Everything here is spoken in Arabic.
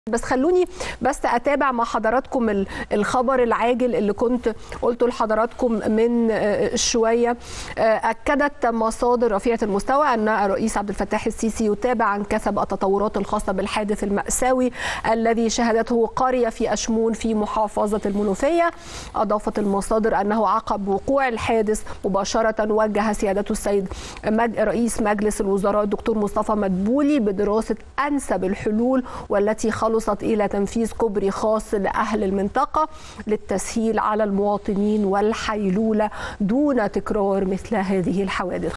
بس خلوني اتابع مع حضراتكم الخبر العاجل اللي كنت قلته لحضراتكم من شويه. اكدت مصادر رفيعه المستوى ان الرئيس عبد الفتاح السيسي يتابع عن كثب التطورات الخاصه بالحادث المأساوي الذي شهدته قريه في أشمون في محافظه المنوفيه. اضافت المصادر انه عقب وقوع الحادث مباشره وجه سيادته السيد رئيس مجلس الوزراء الدكتور مصطفى مدبولي بدراسه انسب الحلول والتي خلصت إلى تنفيذ كوبري خاص لأهل المنطقة للتسهيل على المواطنين والحيلولة دون تكرار مثل هذه الحوادث.